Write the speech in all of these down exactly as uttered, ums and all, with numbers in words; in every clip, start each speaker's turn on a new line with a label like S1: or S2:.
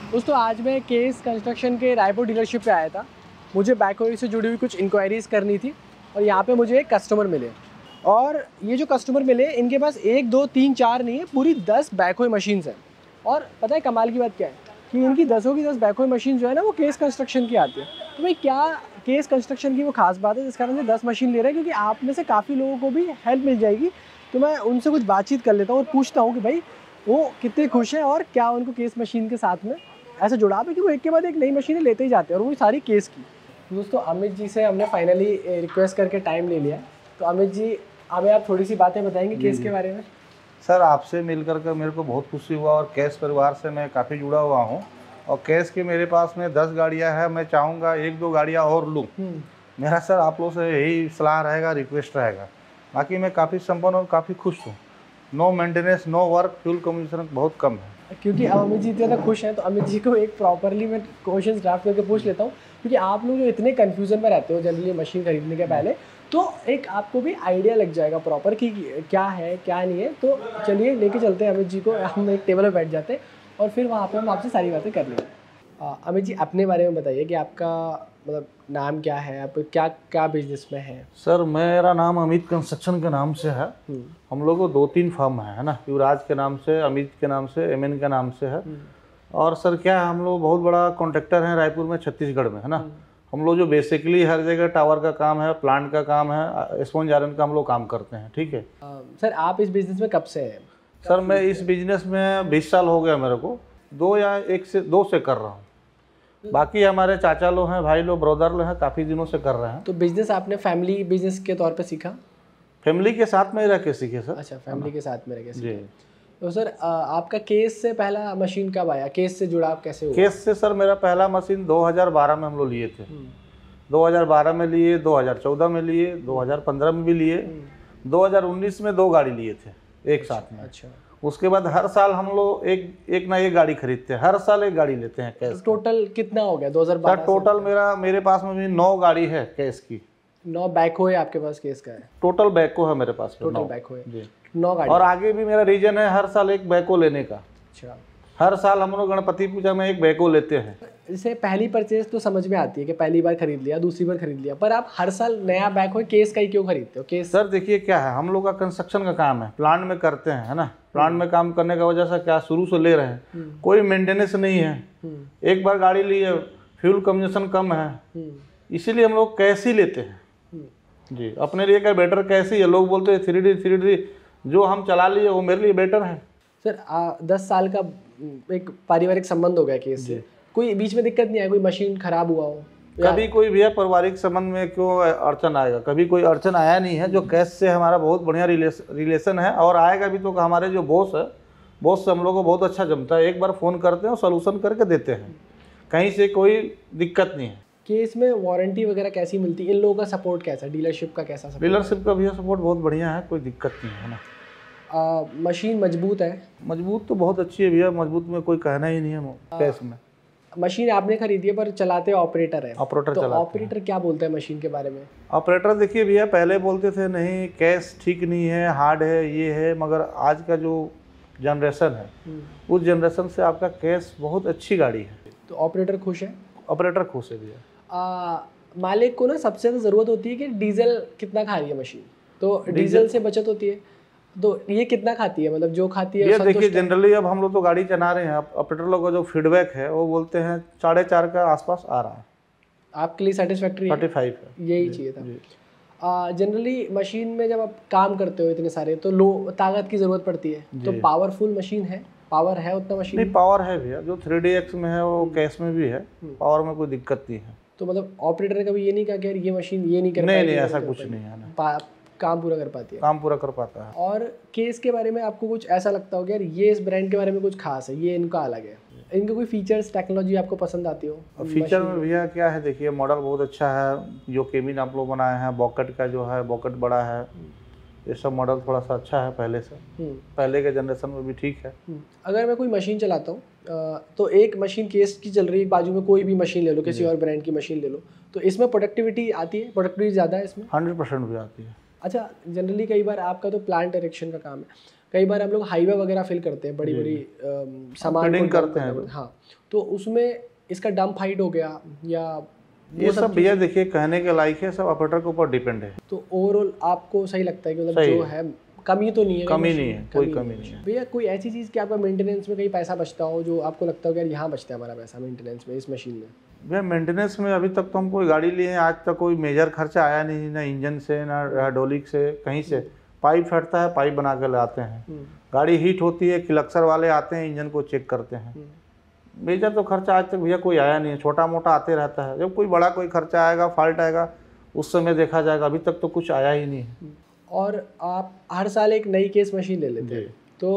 S1: दोस्तों आज मैं केस कंस्ट्रक्शन के रायपुर डीलरशिप पे आया था। मुझे बैकहो से जुड़ी हुई कुछ इंक्वायरीज़ करनी थी और यहाँ पे मुझे एक कस्टमर मिले। और ये जो कस्टमर मिले इनके पास एक दो तीन चार नहीं है, पूरी दस बैकहो मशीन्स हैं। और पता है कमाल की बात क्या है कि इनकी दसों की दस बैकहो मशीन जो है ना वो केस कंस्ट्रक्शन की आती है। तो भाई क्या केस कंस्ट्रक्शन की वो खास बात है जिस कारण से दस मशीन ले रहे हैं, क्योंकि आप में से काफ़ी लोगों को भी हेल्प मिल जाएगी। तो मैं उनसे कुछ बातचीत कर लेता हूँ और पूछता हूँ कि भाई वो कितने खुश हैं और क्या उनको केस मशीन के साथ में ऐसा जुड़ाव है कि वो एक के बाद एक नई मशीनें लेते ही जाते हैं, और वो सारी केस की। दोस्तों अमित जी से हमने फाइनली रिक्वेस्ट करके टाइम ले लिया। तो अमित जी हमें आप थोड़ी सी बातें बताएंगे केस के बारे में?
S2: सर आपसे मिलकर के मेरे को बहुत खुशी हुआ और कैश परिवार से मैं काफ़ी जुड़ा हुआ हूँ। और कैश के मेरे पास में दस गाड़ियाँ हैं, मैं चाहूँगा एक दो गाड़ियाँ और लूँ। मेरा सर आप लोगों से यही सलाह रहेगा, रिक्वेस्ट रहेगा। बाकी मैं काफ़ी संपन्न और काफ़ी खुश हूँ। No maintenance, no work, fuel consumption बहुत कम है।
S1: क्योंकि अमित जी इतने खुश हैं तो अमित जी को एक प्रॉपरली मैं क्वेश्चन ड्राफ्ट करके पूछ लेता हूँ, क्योंकि आप लोग जो इतने कन्फ्यूजन में रहते हो जनरली मशीन खरीदने के पहले, तो एक आपको भी आइडिया लग जाएगा प्रॉपर कि क्या है क्या नहीं है। तो चलिए लेके चलते हैं अमित जी को, हम एक टेबल पर बैठ जाते हैं और फिर वहाँ पे हम आपसे सारी बातें कर लेंगे। अमित जी अपने बारे में बताइए कि आपका मतलब नाम क्या है, आप क्या क्या बिजनेस में है?
S2: सर मेरा नाम अमित कंस्ट्रक्शन के नाम से है। हम लोग को दो तीन फर्म है ना, युवराज के नाम से, अमित के नाम से, एमएन के नाम से है। और सर क्या है, हम लोग बहुत बड़ा कॉन्ट्रैक्टर हैं रायपुर में, छत्तीसगढ़ में है ना। हम लोग जो बेसिकली हर जगह टावर का काम है, प्लांट का काम है, स्पॉन्ज आयरन का हम लोग काम करते हैं। ठीक है
S1: सर आप इस बिज़नेस में कब से हैं?
S2: सर मैं इस बिजनेस में बीस साल हो गया मेरे को, दो या एक से दो से कर रहा हूँ। बाकी हमारे चाचा लोग हैं, भाई लोग, ब्रदर लोग हैं, काफ़ी दिनों से कर रहे हैं।
S1: तो बिजनेस आपने फैमिली बिजनेस के तौर पे सीखा?
S2: फैमिली के साथ में रह के सीखे सर।
S1: अच्छा, फैमिली के साथ में रह के सीखे।
S2: जी।
S1: तो सर आपका केस से पहला मशीन कब आया, केस से जुड़ाव कैसे हुआ?
S2: केस से सर मेरा पहला मशीन दो हज़ार बारह में हम लोग लिए थे। दो हज़ार बारह में लिए, दो हज़ार चौदह में लिए, दो हज़ार पंद्रह में भी लिए, दो हज़ार उन्नीस में दो गाड़ी लिए थे एक साथ में।
S1: अच्छा।
S2: उसके बाद हर साल हम लोग एक एक ना एक गाड़ी खरीदते हैं, हर साल एक गाड़ी लेते हैं कैश।
S1: तो टोटल कितना हो गया दो हज़ार बारह?
S2: टोटल मेरा मेरे पास में भी नौ गाड़ी है कैश की।
S1: नौ बैकहो है आपके पास केस का? है
S2: टोटल बैको है मेरे पास।
S1: टोटल बैकहो है
S2: जी,
S1: नौ गाड़ी।
S2: और आगे भी मेरा रीजन है हर साल एक बैको लेने का।
S1: अच्छा।
S2: हर साल हम लोग गणपति पूजा में एक बैको लेते हैं।
S1: जैसे पहली परचेज तो समझ में आती है कि पहली बार खरीद लिया, दूसरी बार खरीद लिया, पर आप हर साल नया बैकहो केस का ही क्यों खरीदते हो? केस
S2: सर देखिए क्या है, हम लोग का कंस्ट्रक्शन का काम है, प्लांट में करते हैं है ना। प्लांट में काम करने का वजह से क्या शुरू से ले रहे हैं, कोई मेंटेनेंस नहीं है। एक बार गाड़ी ली है, फ्यूल कंजम्पशन कम है, इसीलिए हम लोग कैश ही लेते हैं। जी, अपने लिए क्या बेटर कैश ही है। लोग बोलते हैं थ्री डी थ्री डी, जो हम चला लिए वो मेरे लिए बेटर है।
S1: सर आ, दस साल का एक पारिवारिक संबंध हो गया केस से, कोई बीच में दिक्कत नहीं आई, कोई मशीन खराब हुआ हो?
S2: कभी कोई भी पारिवारिक संबंध में क्यों अड़चन आएगा? कभी कोई अड़चन आया नहीं है। जो कैश से हमारा बहुत बढ़िया रिलेशन है और आएगा भी। तो हमारे जो बॉस है, बॉस से हम लोग को बहुत अच्छा जमता है। एक बार फ़ोन करते हैं और सोल्यूशन करके देते हैं, कहीं से कोई दिक्कत नहीं है।
S1: केस में वारंटी वगैरह कैसी मिलती है? इन लोगों का सपोर्ट कैसा, डीलरशिप का कैसा सपोर्ट?
S2: डीलरशिप का भी सपोर्ट बहुत बढ़िया है, कोई दिक्कत नहीं है ना।
S1: आ, मशीन मजबूत है?
S2: मजबूत तो बहुत अच्छी है भैया, मजबूत में कोई कहना ही नहीं है। कैश में
S1: मशीन आपने खरीदी है पर चलाते ऑपरेटर है।
S2: ऑपरेटर
S1: तो
S2: चलाते
S1: ऑपरेटर क्या बोलता है मशीन के बारे में?
S2: ऑपरेटर देखिए भैया, पहले बोलते थे नहीं कैश ठीक नहीं है, हार्ड है, ये है, मगर आज का जो जनरेशन है उस जनरेशन से आपका कैश बहुत अच्छी गाड़ी है।
S1: तो ऑपरेटर खुश है?
S2: ऑपरेटर खुश है भैया।
S1: मालिक को ना सबसे ज़्यादा ज़रूरत होती है कि डीजल कितना खा रही है मशीन, तो डीजल से बचत होती है। तो ये कितना खाती है, मतलब जो खाती है?
S2: ये देखिए जनरली अब हम लोग तो गाड़ी चला रहे हैं, ऑपरेटर लोग का जो फीडबैक है वो बोलते हैं साढ़े चार का आसपास आ रहा है।
S1: आपके लिए सेटिस्फैक्ट्री
S2: थर्टी फाइव है,
S1: यही चाहिए था। जनरली मशीन में जब आप काम करते हो इतने सारे, तो लो ताकत की ज़रूरत पड़ती है, तो पावरफुल मशीन है, पावर है उतना मशीन?
S2: नहीं, पावर है भैया। जो थ्री डी एक्स में है वो कैश में भी है, पावर में कोई दिक्कत नहीं है।
S1: तो मतलब ऑपरेटर ने कभी ये नहीं कहा कि यार ये मशीन ये नहीं कर
S2: नहीं नहीं ऐसा कुछ नहीं है ना,
S1: काम पूरा कर पाती है?
S2: काम पूरा कर पाता है।
S1: और केस के बारे में आपको कुछ ऐसा लगता हो कि यार ये इस ब्रांड के बारे में कुछ खास है, ये इनका अलग है, इनके कोई फीचर्स, टेक्नोलॉजी आपको पसंद आती हो?
S2: फीचर में भैया क्या है, देखिए मॉडल बहुत अच्छा है। जो केबिन आप लोग बनाए हैं, बॉकेट का जो है, बॉकेट बड़ा है, ये सब मॉडल थोड़ा सा अच्छा है पहले से, पहले के जनरेशन में भी ठीक है।
S1: अगर मैं कोई मशीन चलाता हूँ तो एक मशीन केस की चल रही है, बाजू में कोई भी मशीन ले लो, किसी और ब्रांड की मशीन ले लो, तो इसमें प्रोडक्टिविटी आती है? प्रोडक्टिविटी ज़्यादा है इसमें?
S2: हंड्रेड परसेंट भी आती है।
S1: अच्छा, जनरली कई बार आपका तो प्लांट इरेक्शन का काम है, कई बार हम लोग हाईवे वगैरह फिल करते हैं, बड़ी बड़ी अम, सामान
S2: फिटिंग
S1: को
S2: करते हैं।
S1: हाँ, तो उसमें इसका डंप हाइट हो गया या
S2: ये सब भैया देखिए कहने के लायक है, सब ऑपरेटर के ऊपर डिपेंड है।
S1: तो ओवरऑल आपको सही लगता है कि मतलब
S2: सही
S1: जो है कमी तो नहीं है?
S2: कमी नहीं है, कोई कमी नहीं है
S1: भैया। कोई ऐसी चीज़ कि आपका मेंटेनेंस में कहीं पैसा बचता हो जो आपको लगता हो कि यार यहाँ बचता है हमारा पैसा मेंटेनेंस में, इस मशीन में?
S2: भैया मेंटेनेंस में अभी तक तो हम कोई गाड़ी लिए हैं, आज तक कोई मेजर खर्चा आया नहीं, ना इंजन से ना हाइड्रोलिक से, कहीं से। पाइप फटता है, पाइप बना के लाते हैं, गाड़ी हीट होती है, क्लक्सर वाले आते हैं, इंजन को चेक करते हैं। मेजर तो खर्चा आज तक भैया कोई आया नहीं है, छोटा मोटा आते रहता है। जब कोई बड़ा कोई खर्चा आएगा, फॉल्ट आएगा, उस समय देखा जाएगा। अभी तक तो कुछ आया ही नहीं है।
S1: और आप हर साल एक नई केस मशीन ले लेते हैं, तो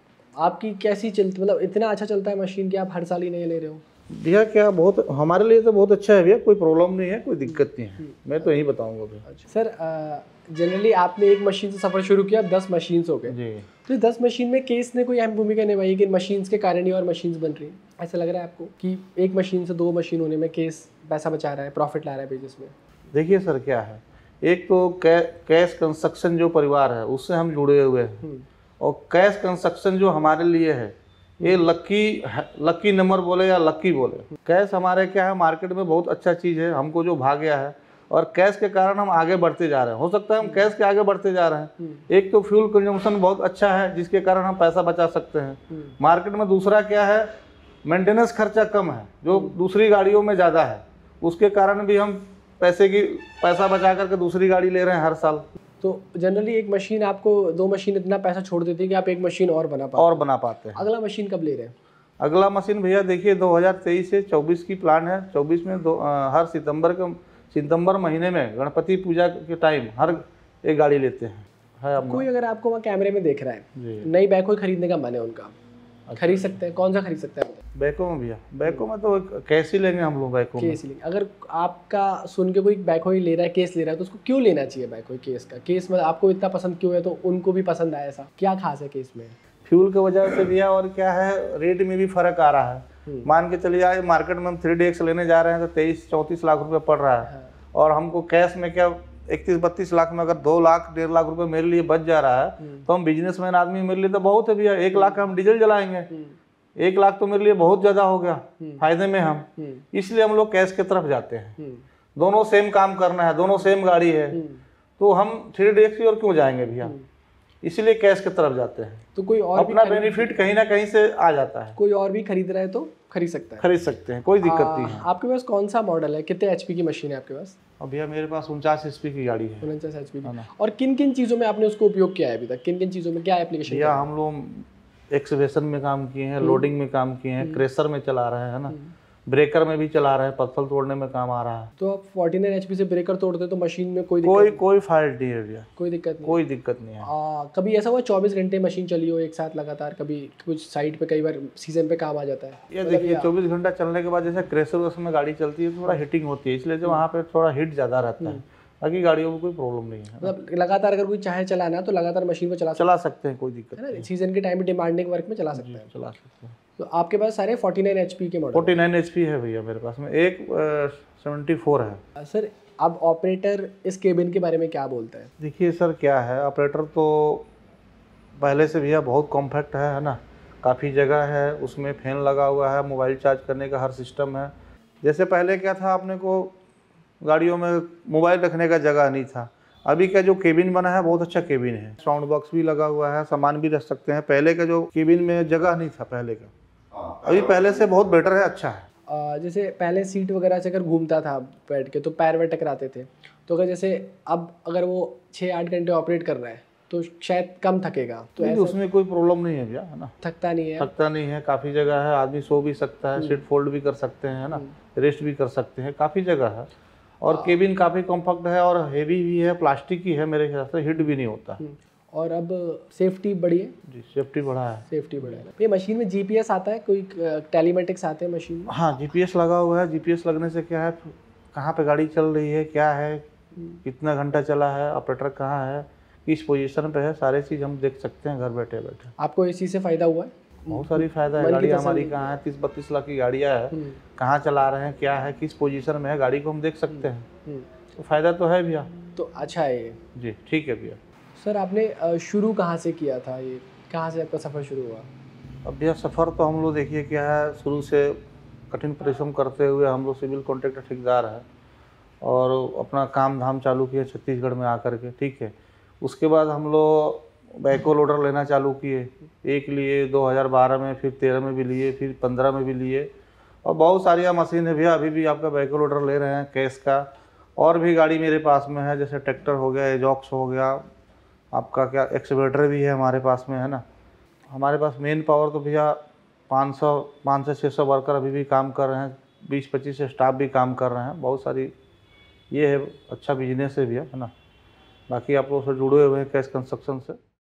S1: आपकी कैसी चलती, मतलब इतना अच्छा चलता है मशीन कि आप हर साल ही नए ले रहे हो?
S2: भैया क्या बहुत हमारे लिए तो बहुत अच्छा है भैया, कोई प्रॉब्लम नहीं है, कोई दिक्कत नहीं है, मैं तो यही बताऊंगा भैया।
S1: अच्छा सर, जनरली आपने एक मशीन से सफ़र शुरू किया, अब दस मशीन्स हो गए
S2: जी।
S1: तो दस मशीन में केस ने कोई अहम भूमिका निभाई कि मशीन्स के कारण ही और मशीन्स बन रही हैं? ऐसा लग रहा है आपको कि एक मशीन से दो मशीन होने में केस पैसा बचा रहा है, प्रॉफिट ला रहा है बिजनेस में?
S2: देखिए सर क्या है, एक तो कै, कैश कंस्ट्रक्शन जो परिवार है उससे हम जुड़े हुए हैं, और कैश कंस्ट्रक्शन जो हमारे लिए है ये लक्की लक्की नंबर बोले या लक्की बोले, कैश हमारे क्या है मार्केट में बहुत अच्छा चीज़ है, हमको जो भाग गया है, और कैश के कारण हम आगे बढ़ते जा रहे हैं। हो सकता है हम कैश के आगे बढ़ते जा रहे हैं। एक तो फ्यूल कंजम्पशन बहुत अच्छा है जिसके कारण हम पैसा बचा सकते हैं मार्केट में। दूसरा क्या है, मेंटेनेंस खर्चा कम है जो दूसरी गाड़ियों में ज़्यादा है, उसके कारण भी हम पैसे की पैसा बचा करके दूसरी गाड़ी ले रहे हैं हर साल।
S1: तो जनरली एक मशीन आपको, दो मशीन इतना पैसा छोड़ देती है कि आप एक मशीन और बना पाते
S2: और बना पाते हैं।
S1: अगला मशीन कब ले रहे हैं?
S2: अगला मशीन भैया देखिए दो हज़ार तेईस से चौबीस की प्लान है। चौबीस में दो आ, हर सितंबर के सितंबर महीने में गणपति पूजा के टाइम हर एक गाड़ी लेते हैं। है
S1: अब कोई अगर आपको वहाँ कैमरे में देख रहा है,
S2: जी,
S1: नई बैकहो खरीदने का मन है उनका, खरीद सकते हैं? कौन सा खरीद सकते हैं?
S2: बैको में भैया, बैको में तो कैसे लेंगे हम लोग बैको में?
S1: केस लेंगे। अगर आपका सुन के कोई बैकहो ही ले रहा है, केस ले रहा है, तो उसको क्यों लेना चाहिए बैकहो केस का? केस मतलब आपको इतना पसंद क्यों है, तो उनको भी पसंद आया, ऐसा क्या खास है केस में?
S2: फ्यूल की वजह से भैया, और क्या है रेट में भी फर्क आ रहा है। मान के चलिए आए मार्केट में हम थ्री डी एक्स लेने जा रहे हैं तो तेईस चौंतीस लाख रुपए पड़ रहा है, और हमको कैश में क्या इकतीस बत्तीस लाख में अगर दो लाख डेढ़ लाख रुपए मेरे लिए बच जा रहा है, तो हम बिजनेसमैन आदमी मेरे लिए तो बहुत है भैया। एक लाख का हम डीजल जलाएंगे, एक लाख तो मेरे लिए बहुत ज़्यादा हो गया, फायदे में हम, इसलिए हम लोग कैश की तरफ जाते हैं। दोनों सेम काम करना है, दोनों सेम गाड़ी है, तो हम थ्री डी एक्स की ओर क्यों जाएंगे भैया, इसीलिए कैश की तरफ जाते हैं।
S1: तो कोई और
S2: अपना बेनिफिट कहीं ना कहीं से आ जाता है।
S1: कोई और भी खरीद रहा है तो खरीद सकता है?
S2: खरीद सकते हैं, कोई दिक्कत नहीं है।
S1: आपके पास कौन सा मॉडल है, कितने एचपी की मशीन है आपके पास?
S2: अब भैया मेरे पास उनचास एचपी की गाड़ी है।
S1: उनचास एचपी की। और किन किन चीज़ों में आपने उसको उपयोग किया है अभी तक? किन किन चीज़ों में क्या एप्लीकेशन?
S2: भैया हम लोग एक्सवेशन में काम किए हैं, लोडिंग में काम किए हैं, क्रेशर में चला रहे हैं ना, ब्रेकर में भी चला रहे हैं, पत्थर तोड़ने में काम आ रहा है।
S1: तो आप उनचास एचपी से ब्रेकर तोड़ते तो मशीन में कोई
S2: कोई कोई फॉल्ट नहीं है भैया,
S1: कोई दिक्कत नहीं?
S2: कोई दिक्कत नहीं है।
S1: आ, कभी ऐसा हुआ चौबीस घंटे मशीन चली हो एक साथ लगातार? कभी कुछ साइड पे कई बार सीजन पे काम आ जाता है?
S2: ये देखिए चौबीस घंटा चलने के बाद जैसे क्रेशर उसमें गाड़ी चलती है थोड़ा हीटिंग होती है, इसलिए जो वहाँ पे थोड़ा हीट ज़्यादा रहता है, बाकी गाड़ियों में कोई प्रॉब्लम नहीं है।
S1: मतलब लगातार अगर कोई चाहे चलाना तो लगातार मशीन को चला
S2: चला सकते हैं, कोई दिक्कत
S1: है ना, सीजन के टाइम पे डिमांडिंग वर्क में चला सकते हैं।
S2: चला सकते हैं।
S1: तो आपके पास सारे उनचास एचपी के मॉडल?
S2: उनचास एचपी है भैया मेरे पास में, एक चौहत्तर है।
S1: सर अब ऑपरेटर इस केबिन के बारे में क्या बोलता है?
S2: देखिए सर क्या है, ऑपरेटर तो पहले से भैया बहुत कॉम्पैक्ट है है ना, काफ़ी जगह है, उसमें फैन लगा हुआ है, मोबाइल चार्ज करने का हर सिस्टम है। जैसे पहले क्या था, अपने को गाड़ियों में मोबाइल रखने का जगह नहीं था, अभी का जो केबिन बना है बहुत अच्छा केबिन है, साउंड बॉक्स भी लगा हुआ है, सामान भी रख सकते हैं। पहले का जो केबिन में जगह नहीं था पहले का, अभी पहले से बहुत बेटर है, अच्छा है।
S1: आ, जैसे पहले सीट वगैरह से अगर घूमता था बैठ के तो पैर वैर टकराते थे, तो अगर जैसे अब अगर वो छः आठ घंटे ऑपरेट कर रहा है तो शायद कम थकेगा, तो ऐसा
S2: उसमें कोई प्रॉब्लम नहीं है भैया, है ना,
S1: थकता नहीं है?
S2: थकता नहीं है, काफ़ी जगह है, आदमी सो भी सकता है, सीट फोल्ड भी कर सकते हैं, है ना, रेस्ट भी कर सकते हैं, काफ़ी जगह है। और केबिन काफ़ी कॉम्पैक्ट है और हेवी भी है, प्लास्टिक की है, मेरे ख्याल से हीट भी नहीं होता।
S1: और अब सेफ्टी बढ़ी है?
S2: जी सेफ्टी बढ़ा है।
S1: सेफ्टी बढ़ा है। ये मशीन में जीपीएस आता है, कोई टेलीमेटिक्स आते हैं मशीन में?
S2: हाँ जीपीएस लगा हुआ है। जीपीएस लगने से क्या है, कहाँ पे गाड़ी चल रही है, क्या है, कितना घंटा चला है, ऑपरेटर कहाँ है, किस पोजीशन पे है, सारे चीज़ हम देख सकते हैं घर बैठे बैठे।
S1: आपको इस चीज़ से फ़ायदा हुआ है?
S2: बहुत सारी फायदा है। गाड़ी हमारी कहाँ है, तीस बत्तीस लाख की गाड़ियाँ है, कहाँ चला रहे हैं, क्या है, किस पोजीशन में है, गाड़ी को हम देख सकते हैं, तो फ़ायदा तो है भैया।
S1: तो अच्छा है ये।
S2: जी ठीक है भैया।
S1: सर आपने शुरू कहाँ से किया था ये कहाँ से आपका सफ़र शुरू हुआ?
S2: अब भैया सफ़र तो हम लोग देखिए क्या है, शुरू से कठिन परिश्रम करते हुए हम लोग सिविल कॉन्ट्रैक्टर ठेकेदार है और अपना काम धाम चालू किए छत्तीसगढ़ में आकर के, ठीक है। उसके बाद हम लोग बैको लोडर लेना चालू किए, एक लिए दो हज़ार बारह में, फिर तेरह में भी लिए, फिर पंद्रह में भी लिए और बहुत सारी मशीन है भैया, अभी भी आपका बैको लोडर ले रहे हैं कैश का। और भी गाड़ी मेरे पास में है, जैसे ट्रैक्टर हो गया, एजॉक्स हो गया, आपका क्या एक्सवेटर भी है हमारे पास में, है ना। हमारे पास मेन पावर तो भैया पाँच सौ पाँच से छः सौ वर्कर अभी भी काम कर रहे हैं, बीस पच्चीस स्टाफ भी काम कर रहे हैं, बहुत सारी ये है, अच्छा बिजनेस है भैया, है ना। बाकी आप लोग से जुड़े हुए हैं कैश कंस्ट्रक्शन से।